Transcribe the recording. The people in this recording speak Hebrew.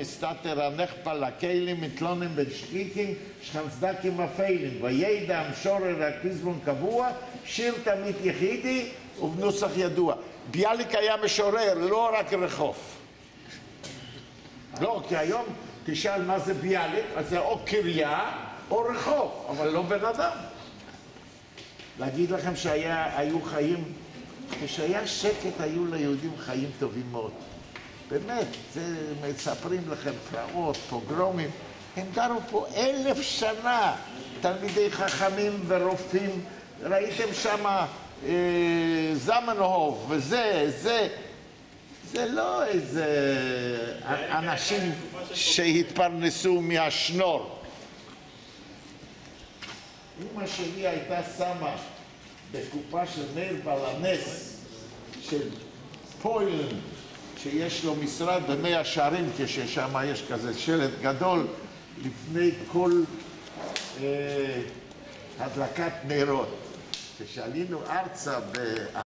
מסתתר הנכפה לכלים מתלונן בין שקיקים שכם צדקים אפלים וידע המשורר הפזמון קבוע שיר תמיד יחידי ובנוסח ידוע. ביאליק היה משורר, לא רק רחוב. לא, כי היום תשאל מה זה ביאליק, אז זה או קריה או רחוב, אבל לא בן אדם. להגיד לכם שהיו חיים, כשהיה שקט היו ליהודים חיים טובים מאוד. באמת, זה מספרים לכם פרעות, פוגרומים, הם גרו פה 1000 שנה, תלמידי חכמים ורופאים, ראיתם שמה זמנהוף וזה, זה לא איזה אנשים שהתפרנסו מהשנור. אמא שלי הייתה שמה בקופה של מאיר בלנס של פוילן, שיש לו משרד במאה שערים, כששם יש כזה שלט גדול לפני כל הדלקת נרות. כשעלינו ארצה